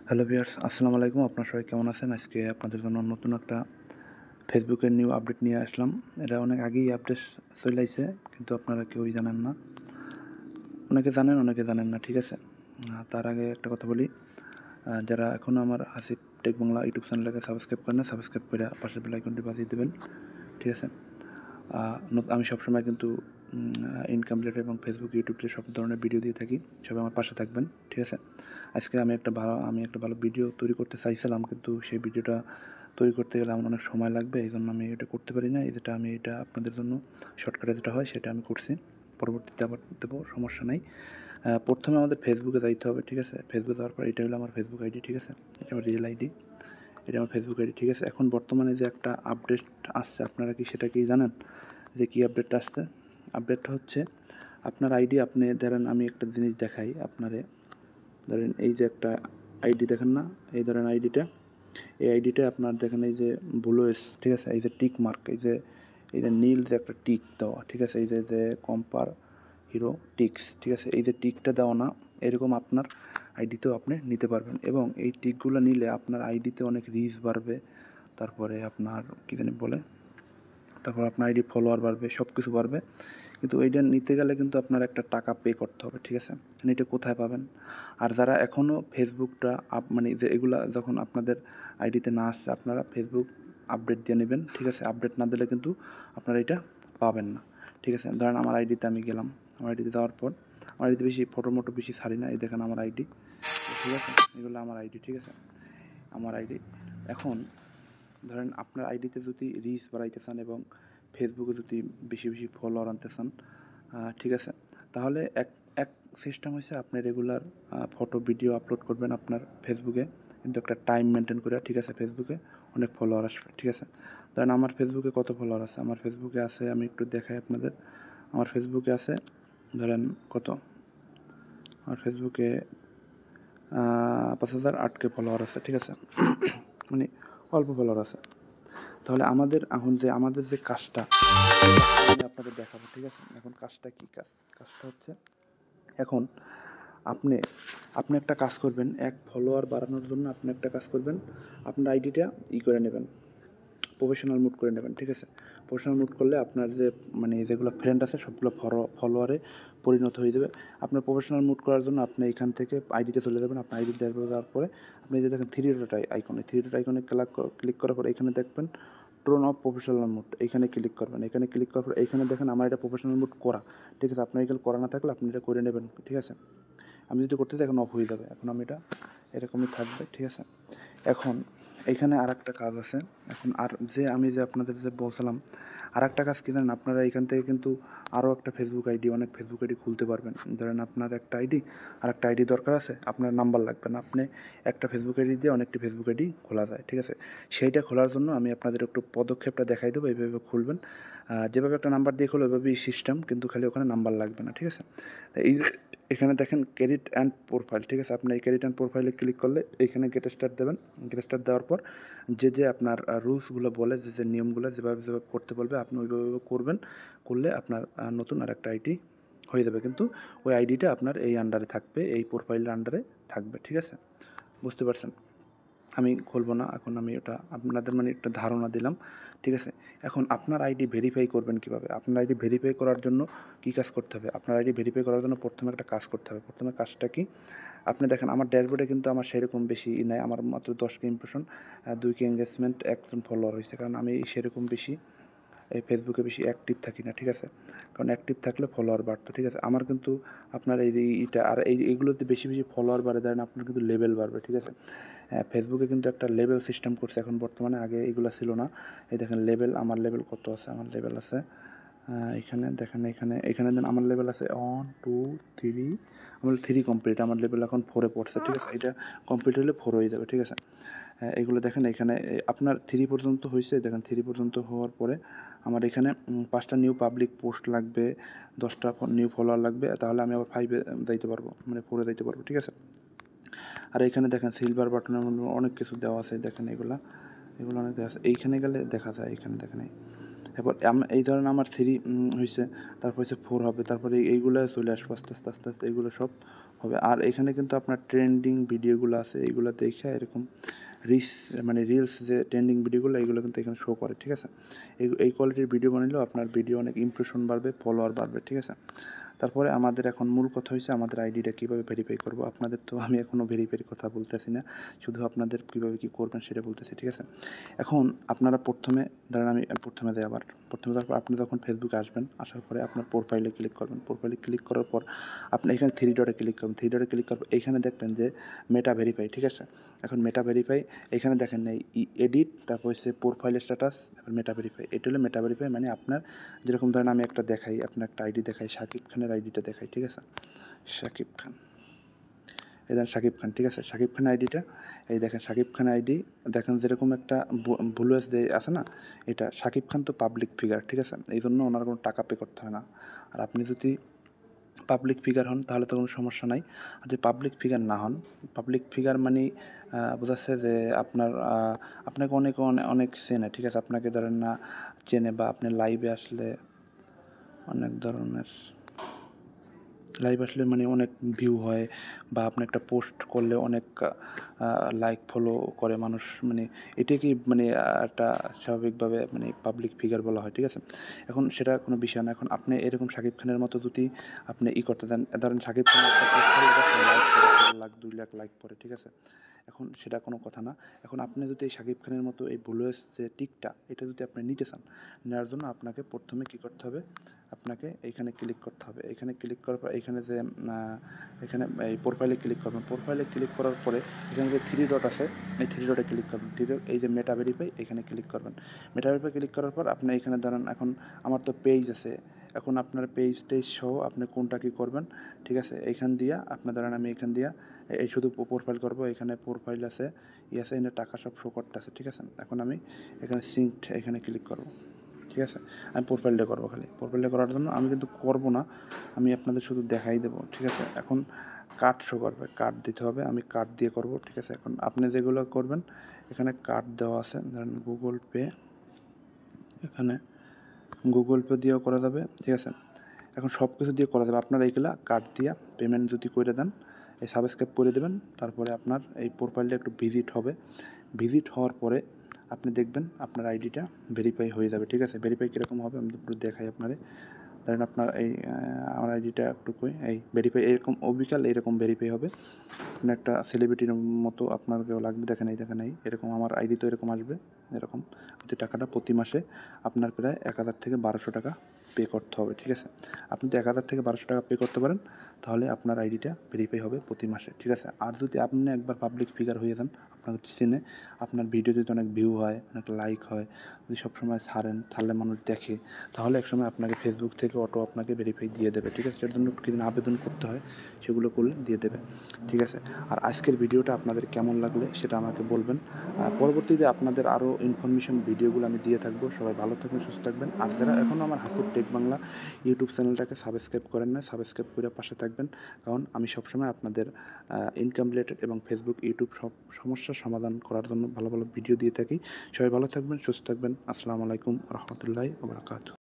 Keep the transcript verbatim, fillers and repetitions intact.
Hello viewers, আসসালামু আলাইকুম। আপনারা সবাই কেমন আছেন? আজকে আপনাদের জন্য নতুন একটা ফেসবুকের নিউ আপডেট নিয়ে আসলাম। এটা অনেক আগেই আপডেট চলে আইছে, কিন্তু আপনারা কেউই জানেন না। অনেকে জানেন, অনেকে জানেন না, ঠিক আছে? আ তার আগে একটা কথা বলি, আ যারা এখনও আমার হাসিব টেক বাংলা ইউটিউব চ্যানেলটাকে সাবস্ক্রাইব করেন না, সাবস্ক্রাইব করে পাশের বেল আইকনটি বাজিয়ে দেবেন, ঠিক আছে? আ নত আমি সবসময় কিন্তু উম আ ইনকাম রিলেটেড এবং ফেসবুক, ইউটিউব থেকে সব ধরনের ভিডিও দিয়ে থাকি। সবাই আমার পাশে থাকবেন, ঠিক আছে? আজকে আমি একটা ভালো আমি একটা ভালো ভিডিও তৈরি করতে চাইছিলাম, কিন্তু সেই ভিডিওটা তৈরি করতে গেলে আমার অনেক সময় লাগবে। এইজন্য আমি এটা করতে পারি না। যেটা আমি এটা আপনাদের জন্য শর্টকাটে যেটা হয় সেটা আমি করছি। পরবর্তীতে আবার দেবো, সমস্যা নাই। আ প্রথম এ আমাদের ফেসবুকে যাইতে হবে, ঠিক আছে? ফেসবুকে যাওয়ার পর এটা হলো আমার ফেসবুক আইডি, ঠিক আছে? এটা আমার রিয়েল আইডি। এটা আমার ফেসবুক আইডি, ঠিক আছে? এখন বর্তমানে যে একটা আপডেট আসছে, আপনারা কি সেটা কি জানেন? যে কী আপডেটটা আসছে? আপডেটটা হচ্ছে আপনার আইডি, আপনি ধরেন আমি একটা জিনিস দেখাই আপনারে। ধরেন এই যে একটা আইডি দেখেন না? এই ধরেন আইডিটা। এই আইডিটা আপনার দেখেন এই যে ব্লু এস, ঠিক আছে? এই যে টিক মার্ক, এই যে এই যে নীল যে একটা টিক দেওয়া, ঠিক আছে? এই যে যে কম্পার হিরো টিক্স, ঠিক আছে? এই যে টিকটা দেওয়া না, এরকম আপনার আইডিতেও আপনি নিতে পারবেন, এবং এই টিকগুলো নিলে আপনার আইডিতে অনেক রিচ বাড়বে। তারপরে আপনার কী জানি বলে, তারপর আপনার আইডি ফলোয়ার বাড়বে, সব কিছু বাড়বে। কিন্তু এইটা নিতে গেলে কিন্তু আপনার একটা টাকা পে করতে হবে, ঠিক আছে? এটা কোথায় পাবেন? আর যারা এখনও ফেসবুকটা আপ মানে যে এগুলা যখন আপনাদের আইডিতে না আসছে, আপনারা ফেসবুক আপডেট দিয়ে নেবেন, ঠিক আছে? আপডেট না দিলে কিন্তু আপনারা এটা পাবেন না, ঠিক আছে? ধরেন আমার আইডিতে আমি গেলাম, আমার আইডিতে যাওয়ার পর আমার আইডিতে বেশি ফটো মোটো বেশি ছাড়ি না। এই দেখেন আমার আইডি, ঠিক আছে? এগুলো আমার আইডি, ঠিক আছে? আমার আইডি। এখন ধরেন আপনার আইডিতে যদি রিচ বাড়াইতে চান এবং ফেসবুকে যদি বেশি বেশি ফলোয়ার আনতে চান, ঠিক আছে? তাহলে এক এক সিস্টেম হচ্ছে আপনি রেগুলার ফটো ভিডিও আপলোড করবেন আপনার ফেসবুকে, কিন্তু একটা টাইম মেনটেন করে, ঠিক আছে? ফেসবুকে অনেক ফলোয়ার আসবে, ঠিক আছে? ধরেন আমার ফেসবুকে কত ফলোয়ার আছে? আমার ফেসবুকে আছে, আমি একটু দেখাই আপনাদের। আমার ফেসবুকে আছে ধরেন কত, আমার ফেসবুকে পাঁচ হাজার আটকে ফলোয়ার আছে, ঠিক আছে? মানে অল্প ফলোয়ার আছে। তাহলে আমাদের এখন যে আমাদের যে কাজটা আমি আপনাদের দেখাবো, ঠিক আছে? এখন কাজটা কী কাজ? কাজটা হচ্ছে এখন আপনি আপনি একটা কাজ করবেন, এক ফলোয়ার বাড়ানোর জন্য আপনি একটা কাজ করবেন, আপনার আইডিটা ই করে নেবেন, প্রফেশনাল মুড করে নেবেন, ঠিক আছে? প্রফেশনাল মুড করলে আপনার যে মানে যেগুলো ফ্রেন্ড আছে সবগুলো ফলো ফলোয়ারে পরিণত হয়ে যাবে। আপনার প্রফেশনাল মুড করার জন্য আপনি এখান থেকে আইডিতে চলে যাবেন। আপনার আইডি যাওয়ার পরে আপনি যে দেখেন থ্রি ডট আইকন, এই থ্রি ডট আইকনে ক্লিক ক্লিক করার পরে এখানে দেখবেন টোন অফ প্রফেশনাল মুড, এইখানে ক্লিক করবেন। এখানে ক্লিক করার পর এইখানে দেখেন আমার এটা প্রফেশনাল মুড করা, ঠিক আছে? আপনার এগুলো করা না থাকলে আপনি এটা করে নেবেন, ঠিক আছে? আমি যেটা করতেছি এখন অফ হয়ে যাবে, এখন আমি এটা এরকমই থাকবে, ঠিক আছে? এখন এইখানে আর একটা কাজ আছে। এখন আর যে আমি যে আপনাদের যে বলছিলাম, আর একটা কাজ কী জানেন? আপনারা এখান থেকে কিন্তু আরও একটা ফেসবুক আইডি, অনেক ফেসবুক আইডি খুলতে পারবেন। ধরেন আপনার একটা আইডি, আর একটা আইডি দরকার আছে, আপনার নাম্বার লাগবে না, আপনি একটা ফেসবুক আইডি দিয়ে অনেকটি ফেসবুক আইডি খোলা যায়, ঠিক আছে? সেইটা খোলার জন্য আমি আপনাদের একটু পদক্ষেপটা দেখাই দেবো, এইভাবে খুলবেন। যেভাবে একটা নাম্বার দিয়ে খোলো ওইভাবেই সিস্টেম, কিন্তু খালি ওখানে নাম্বার লাগবে না, ঠিক আছে? এই এখানে দেখেন ক্রেডিট অ্যান্ড প্রোফাইল, ঠিক আছে? আপনি এই ক্রেডিট অ্যান্ড প্রোফাইলে ক্লিক করলে এইখানে গেট স্টার্ট দেবেন। গেট স্টার্ট দেওয়ার পর যে যে আপনার রুলসগুলো বলে, যে যে নিয়মগুলো যেভাবে যেভাবে করতে বলবে আপনি ওইভাবে করবেন। করলে আপনার নতুন আর একটা আইডি হয়ে যাবে, কিন্তু ওই আইডিটা আপনার এই আন্ডারে থাকবে, এই প্রোফাইলের আন্ডারে থাকবে, ঠিক আছে? বুঝতে পারছেন? আমি খুলব না, এখন আমি ওটা আপনাদের মানে একটা ধারণা দিলাম, ঠিক আছে? এখন আপনার আইডি ভেরিফাই করবেন কীভাবে? আপনার আইডি ভেরিফাই করার জন্য কী কাজ করতে হবে? আপনার আইডি ভেরিফাই করার জন্য প্রথমে একটা কাজ করতে হবে। প্রথমে কাজটা কি? আপনি দেখেন আমার ড্যাশবোর্ডে কিন্তু আমার সেরকম বেশি ই নাই, আমার মাত্র দশ কে ইমপ্রেশন, দুই কে এঙ্গেজমেন্ট, একজন ফলোয়ার হয়েছে, কারণ আমি সেরকম বেশি এই ফেসবুকে বেশি অ্যাক্টিভ থাকি না, ঠিক আছে? কারণ অ্যাক্টিভ থাকলে ফলোয়ার বাড়তো, ঠিক আছে? আমার কিন্তু আপনার এই এইটা আর এই এইগুলোতে বেশি বেশি ফলোয়ার বাড়ে দেন, আপনার কিন্তু লেভেল বাড়বে, ঠিক আছে? হ্যাঁ, ফেসবুকে কিন্তু একটা লেভেল সিস্টেম করছে এখন বর্তমানে, আগে এগুলো ছিল না। এই দেখেন লেভেল, আমার লেভেল কত আছে? আমার লেভেল আছে এখানে দেখেন, এখানে এখানে দেন আমার লেভেল আছে ওয়ান টু থ্রি, আমার থ্রি কমপ্লিট, আমার লেভেল এখন ফোরে পড়ছে, ঠিক আছে? এটা কমপ্লিট হলে ফোর হয়ে যাবে, ঠিক আছে? এগুলো দেখেন এখানে আপনার থ্রি পর্যন্ত হয়েছে, দেখেন থ্রি পর্যন্ত হওয়ার পরে আমার এখানে পাঁচটা নিউ পাবলিক পোস্ট লাগবে, দশটা নিউ ফলোয়ার লাগবে, তাহলে আমি আবার ফাইভে যাইতে পারবো, মানে ফোরে যাইতে পারবো, ঠিক আছে? আর এখানে দেখেন সিলভার বাটনের মধ্যে অনেক কিছু দেওয়া আছে, দেখেন এগুলা এগুলো অনেক দেওয়া আছে, এইখানে গেলে দেখা যায়, এখানে দেখেন এরপর এই ধরেন আমার থ্রি হয়েছে, তারপর হচ্ছে ফোর হবে, তারপরে এইগুলো চলে আসবো আস্তে আস্তে আস্তে আস্তে, এইগুলো সব হবে। আর এখানে কিন্তু আপনার ট্রেন্ডিং ভিডিওগুলো আছে, এইগুলো দেখে এরকম রিস মানে রিলস যে ট্রেন্ডিং ভিডিওগুলো এইগুলো কিন্তু এখানে শো করে, ঠিক আছে? এই এই কোয়ালিটির ভিডিও বানাইলেও আপনার ভিডিও অনেক ইমপ্রেশন বাড়বে, ফলোয়ার বাড়বে, ঠিক আছে? তারপরে আমাদের এখন মূল কথা হইছে আমাদের আইডিটা কীভাবে ভেরিফাই করব। আপনাদের তো আমি এখনও ভেরিফাইয়ের কথা বলতেছি না, শুধু আপনাদের কীভাবে কী করবেন সেটা বলতেছি, ঠিক আছে? এখন আপনারা প্রথমে ধরেন আমি প্রথমে দেই আবার প্রথমে তারপর আপনি যখন ফেসবুকে আসবেন, আসার পরে আপনার প্রোফাইলে ক্লিক করবেন। প্রোফাইলে ক্লিক করার পর আপনি এখানে থ্রি ডটে ক্লিক করবেন। থ্রি ডটে ক্লিক করার পর এইখানে দেখবেন যে মেটা ভেরিফাই, ঠিক আছে? এখন মেটা ভেরিফাই এখানে দেখেন এই এডিট, তারপর হচ্ছে প্রোফাইল স্ট্যাটাস, তারপর মেটা ভেরিফাই। এটা হলো মেটা ভেরিফাই, মানে আপনার যেরকম ধরেন আমি একটা দেখাই, আপনার একটা আইডি দেখাই, শাকিব খানের আইডিটা দেখাই, ঠিক আছে? শাকিব খান, এই দেখেন শাকিব খান, ঠিক আছে? শাকিব খান আইডিটা এই দেখেন, শাকিব খান আইডি দেখেন যেরকম একটা ভুলুয়েস যে আছে না, এটা শাকিব খান তো পাবলিক ফিগার, ঠিক আছে? এই জন্য ওনার কোনো টাকা পে করতে হয় না। আর আপনি যদি পাবলিক ফিগার হন তাহলে তো কোনো সমস্যা নাই। আর যদি পাবলিক ফিগার না হন, পাবলিক ফিগার মানে বোঝাচ্ছে যে আপনার আপনাকে অনেকে অনেক চেনে, ঠিক আছে? আপনাকে ধরেন না চেনে, বা আপনি লাইভে আসলে অনেক ধরনের লাইভ আসলে মানে অনেক ভিউ হয়, বা আপনি একটা পোস্ট করলে অনেক লাইক ফলো করে মানুষ, মানে এটাকেই মানে একটা স্বাভাবিকভাবে মানে পাবলিক ফিগার বলা হয়, ঠিক আছে? এখন সেটা কোনো বিষয় না। এখন আপনি এরকম শাকিব খানের মতো যদি আপনি ই করতে দেন, ধরেন শাকিব খান একটা পোস্ট করলে লাইক করে দেড় লাখ দুই লাখ লাইক পড়ে, ঠিক আছে? এখন সেটা কোনো কথা না। এখন আপনি যদি এই শাকিব খানের মতো এই ভ্লুয়ার্স যে টিকটা, এটা যদি আপনি নিতে চান, নেওয়ার জন্য আপনাকে প্রথমে কী করতে হবে, আপনাকে এইখানে ক্লিক করতে হবে। এখানে ক্লিক করার পর এখানে যে এখানে এই প্রোফাইলে ক্লিক করবেন। প্রোফাইলে ক্লিক করার পরে এখানে যে থ্রি ডট আছে, এই থ্রি ডটে ক্লিক করবেন। থ্রি ডট এই যে মেটা ভেরিফাই, এখানে ক্লিক করবেন। মেটা ভেরিফাই ক্লিক করার পর আপনি এখানে ধরেন, এখন আমার তো পেজ আছে, এখন আপনার পেজ টেজ সহ আপনি কোনটা কী করবেন, ঠিক আছে? এইখান দিয়া আপনি ধরেন আমি এখান দিয়া এই শুধু প্রোফাইল করব। এখানে প্রোফাইল আছে, ই আছে, এখানে টাকা সব শো করতেছে, ঠিক আছে? এখন আমি এখানে সিঙ্কড এখানে ক্লিক করব, ঠিক আছে? আমি প্রোফাইলটা করবো, খালি প্রোফাইলটা করার জন্য আমি কিন্তু করবো না, আমি আপনাদের শুধু দেখাই দেবো, ঠিক আছে? এখন কার্ড শো করবে, কার্ড দিতে হবে, আমি কার্ড দিয়ে করব, ঠিক আছে? এখন আপনি যেগুলো করবেন এখানে কার্ড দেওয়া আছে, ধরেন গুগল পে, এখানে গুগল পে দিয়েও করা যাবে, ঠিক আছে? এখন সব কিছু দিয়ে করা যাবে। আপনারা এইগুলা কার্ড দিয়া পেমেন্ট যদি করে দেন, এই সাবস্ক্রাইব করে দেবেন, তারপরে আপনার এই প্রোফাইলটা একটু ভিজিট হবে। ভিজিট হওয়ার পরে আপনি দেখবেন আপনার আইডিটা ভেরিফাই হয়ে যাবে, ঠিক আছে? ভেরিফাই কীরকম হবে আমি একটু দেখাই আপনারে। ধরেন আপনার এই আমার আইডিটা একটু কই, এই ভেরিফাই এরকম অবিকাল এরকম ভেরিফাই হবে। আপনি একটা সেলিব্রিটির মতো আপনাকেও লাগবে, দেখেন এই দেখেন এই এরকম আমার আইডি তো এরকম আসবে, এরকম যে টাকাটা প্রতি মাসে আপনার প্রায় এক হাজার থেকে বারোশো টাকা পে করতে হবে, ঠিক আছে? আপনি যদি এক হাজার থেকে বারোশো টাকা পে করতে পারেন তাহলে আপনার আইডিটা ভেরিফাই হবে প্রতি মাসে, ঠিক আছে? আর যদি আপনি একবার পাবলিক ফিগার হয়ে যান, আপনার চিনে, আপনার ভিডিও যদি অনেক ভিউ হয়, অনেক লাইক হয়, যদি সবসময় ছাড়েন তাহলে মানুষ দেখে, তাহলে একসময় আপনাকে ফেসবুক থেকে অটো আপনাকে ভেরিফাই দিয়ে দেবে, ঠিক আছে? সেটার জন্য কিছুদিন আবেদন করতে হয়, সেগুলো করলে দিয়ে দেবে, ঠিক আছে? আর আজকের ভিডিওটা আপনাদের কেমন লাগলে সেটা আমাকে বলবেন। পরবর্তীতে আপনাদের আরও ইনফরমেশন ভিডিওগুলো আমি দিয়ে থাকবো। সবাই ভালো থাকবেন, সুস্থ থাকবেন। আর যারা এখনও আমার হাসিব টেক বাংলা ইউটিউব চ্যানেলটাকে সাবস্ক্রাইব করেন না, সাবস্ক্রাইব করে পাশে থাকবেন, কারণ আমি সবসময় আপনাদের ইনকাম রিলেটেড এবং ফেসবুক ইউটিউব সব সমস্যার সমাধান করার জন্য ভালো ভালো ভিডিও দিয়ে থাকি। সবাই ভালো থাকবেন, সুস্থ থাকবেন। আসসালামু আলাইকুম রহমতুল্লাহি ওয়া বারাকাতুহু।